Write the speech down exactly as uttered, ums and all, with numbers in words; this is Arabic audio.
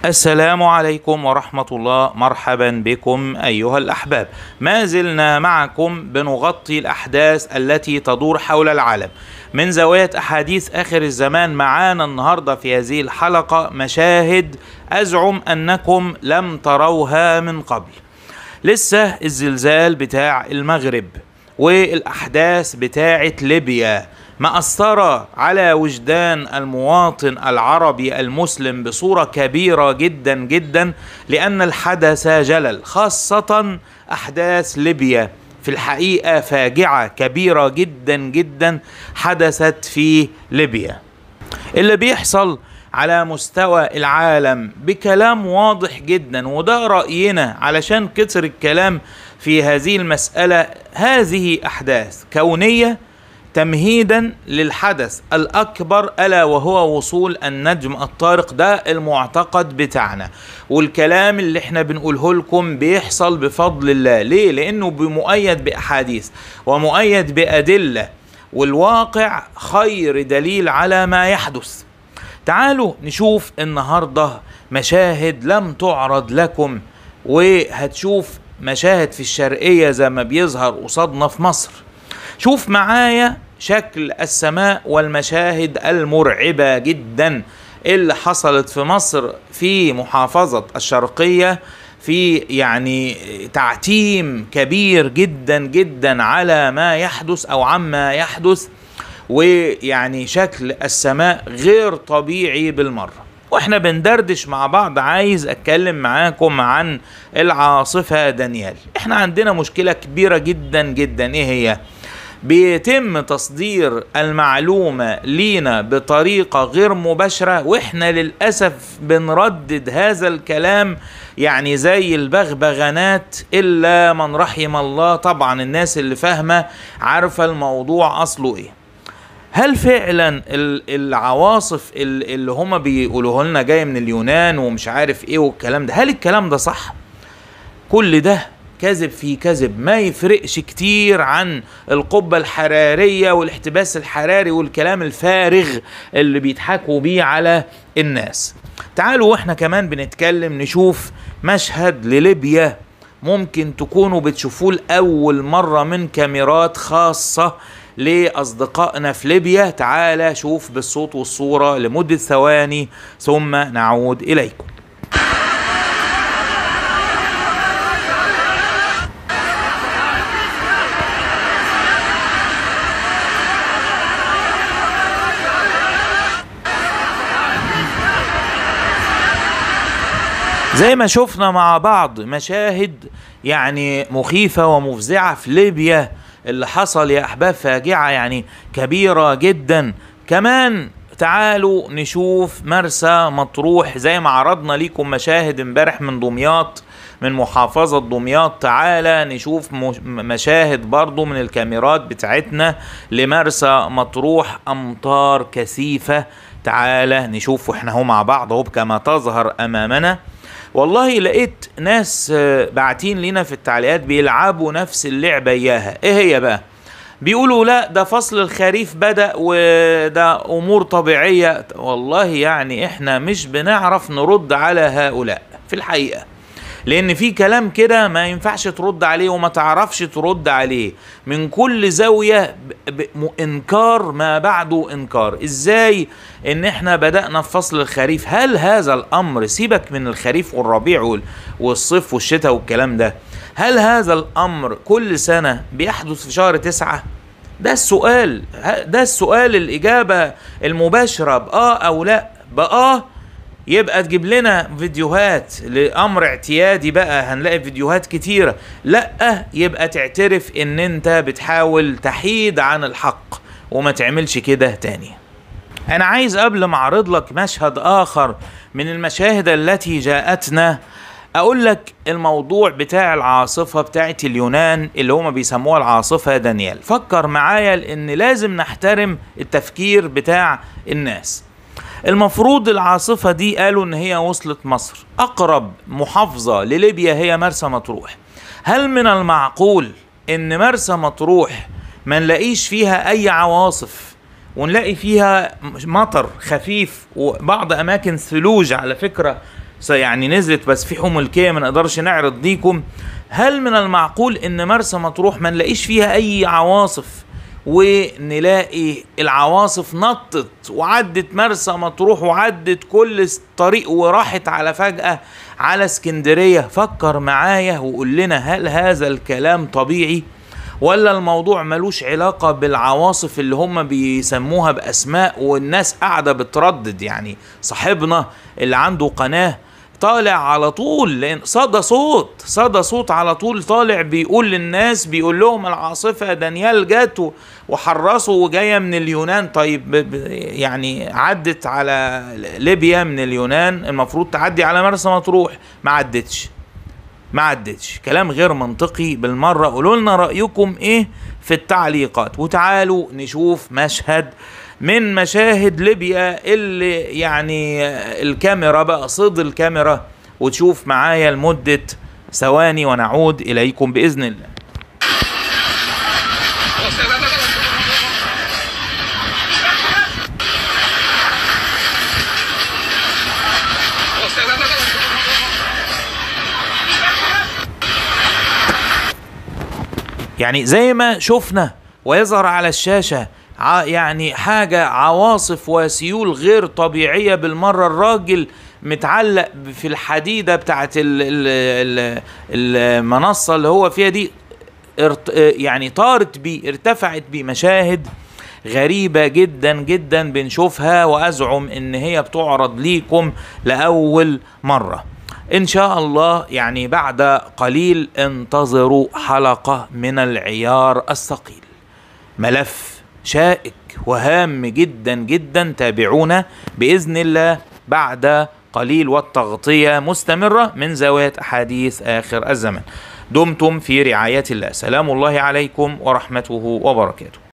السلام عليكم ورحمة الله. مرحبا بكم أيها الأحباب. ما زلنا معكم بنغطي الأحداث التي تدور حول العالم من زاوية أحاديث آخر الزمان. معانا النهاردة في هذه الحلقة مشاهد أزعم أنكم لم تروها من قبل. لسه الزلزال بتاع المغرب والأحداث بتاعة ليبيا مأثرة على وجدان المواطن العربي المسلم بصورة كبيرة جدا جدا، لأن الحدث جلل، خاصة أحداث ليبيا في الحقيقة فاجعة كبيرة جدا جدا حدثت في ليبيا. اللي بيحصل على مستوى العالم بكلام واضح جدا، وده رأينا علشان كتر الكلام في هذه المسألة. هذه أحداث كونية تمهيدا للحدث الأكبر، ألا وهو وصول النجم الطارق. ده المعتقد بتاعنا، والكلام اللي احنا بنقوله لكم بيحصل بفضل الله. ليه؟ لأنه بمؤيد بأحاديث ومؤيد بأدلة، والواقع خير دليل على ما يحدث. تعالوا نشوف النهاردة مشاهد لم تعرض لكم، وهتشوف مشاهد في الشرقية زي ما بيظهر قصادنا في مصر. شوف معايا شكل السماء والمشاهد المرعبة جدا اللي حصلت في مصر في محافظة الشرقية، في يعني تعتيم كبير جدا جدا على ما يحدث أو عما يحدث، ويعني شكل السماء غير طبيعي بالمرة. واحنا بندردش مع بعض عايز اتكلم معاكم عن العاصفة دانيال. احنا عندنا مشكلة كبيرة جدا جدا. ايه هي؟ بيتم تصدير المعلومة لينا بطريقة غير مباشرة، واحنا للأسف بنردد هذا الكلام يعني زي البغبغانات، إلا من رحم الله. طبعا الناس اللي فاهمة عارفة الموضوع أصله إيه. هل فعلا العواصف اللي هما بيقولوه لنا جاية من اليونان ومش عارف إيه والكلام ده، هل الكلام ده صح؟ كل ده كذب في كذب، ما يفرقش كتير عن القبة الحرارية والاحتباس الحراري والكلام الفارغ اللي بيضحكوا بيه على الناس. تعالوا واحنا كمان بنتكلم نشوف مشهد لليبيا ممكن تكونوا بتشوفوه لأول مرة من كاميرات خاصة لأصدقائنا في ليبيا. تعالى شوف بالصوت والصورة لمدة ثواني ثم نعود إليكم. زي ما شفنا مع بعض مشاهد يعني مخيفة ومفزعة في ليبيا اللي حصل يا أحباب، فاجعة يعني كبيرة جدا. كمان تعالوا نشوف مرسى مطروح، زي ما عرضنا ليكم مشاهد امبارح من دمياط، من محافظة دمياط. تعالى نشوف مشاهد برضو من الكاميرات بتاعتنا لمرسى مطروح، أمطار كثيفة. تعالى نشوف واحنا هو مع بعض اهو كما تظهر أمامنا. والله لقيت ناس باعتين لنا في التعليقات بيلعبوا نفس اللعبة إياها. ايه هي بقى؟ بيقولوا لا ده فصل الخريف بدأ وده أمور طبيعية. والله يعني احنا مش بنعرف نرد على هؤلاء في الحقيقة، لأن في كلام كده ما ينفعش ترد عليه وما تعرفش ترد عليه من كل زاوية. إنكار ما بعده إنكار. إزاي إن إحنا بدأنا في فصل الخريف؟ هل هذا الأمر، سيبك من الخريف والربيع والصيف والشتاء والكلام ده، هل هذا الأمر كل سنة بيحدث في شهر تسعة؟ ده السؤال، ده السؤال. الإجابة المباشرة بآه أو لا. بآه يبقى تجيب لنا فيديوهات لأمر اعتيادي بقى، هنلاقي فيديوهات كتيرة. لا، يبقى تعترف ان انت بتحاول تحيد عن الحق وما تعملش كده تاني. انا عايز قبل ما اعرض لك مشهد اخر من المشاهد التي جاءتنا اقول لك الموضوع بتاع العاصفة بتاعت اليونان اللي هما بيسموها العاصفة دانيال. فكر معايا لان لازم نحترم التفكير بتاع الناس. المفروض العاصفة دي قالوا ان هي وصلت مصر، اقرب محافظة لليبيا هي مرسى مطروح. هل من المعقول ان مرسى مطروح ما نلاقيش فيها اي عواصف ونلاقي فيها مطر خفيف وبعض اماكن ثلوج؟ على فكرة يعني نزلت بس في حمى ملكية ما نقدرش نعرض ليكم. هل من المعقول ان مرسى مطروح ما نلاقيش فيها اي عواصف، ونلاقي العواصف نطت وعدت مرسى مطروح وعدت كل الطريق وراحت على فجأة على اسكندرية؟ فكر معايا وقول لنا، هل هذا الكلام طبيعي ولا الموضوع ملوش علاقة بالعواصف اللي هم بيسموها بأسماء والناس قاعدة بتردد؟ يعني صاحبنا اللي عنده قناة طالع على طول، لان صدى صوت صدى صوت على طول طالع بيقول للناس، بيقول لهم العاصفة دانيال جت وحرصوا وجاية من اليونان. طيب يعني عدت على ليبيا من اليونان، المفروض تعدي على مرسى مطروح، ما عدتش ما عدتش كلام غير منطقي بالمرة. قولوا لنا رأيكم ايه في التعليقات، وتعالوا نشوف مشهد من مشاهد ليبيا اللي يعني الكاميرا بقى صيد الكاميرا، وتشوف معايا لمدة ثواني ونعود إليكم بإذن الله. يعني زي ما شفنا ويظهر على الشاشة يعني حاجة عواصف وسيول غير طبيعية بالمرة. الراجل متعلق في الحديدة بتاعت المنصة اللي هو فيها دي، يعني طارت بيه، ارتفعت بيه. مشاهد غريبة جدا جدا بنشوفها، وأزعم إن هي بتعرض ليكم لأول مرة. إن شاء الله يعني بعد قليل انتظروا حلقة من العيار الثقيل، ملف شائك وهام جدا جدا. تابعونا بإذن الله بعد قليل، والتغطية مستمرة من زاوية أحاديث آخر الزمن. دمتم في رعاية الله. سلام الله عليكم ورحمته وبركاته.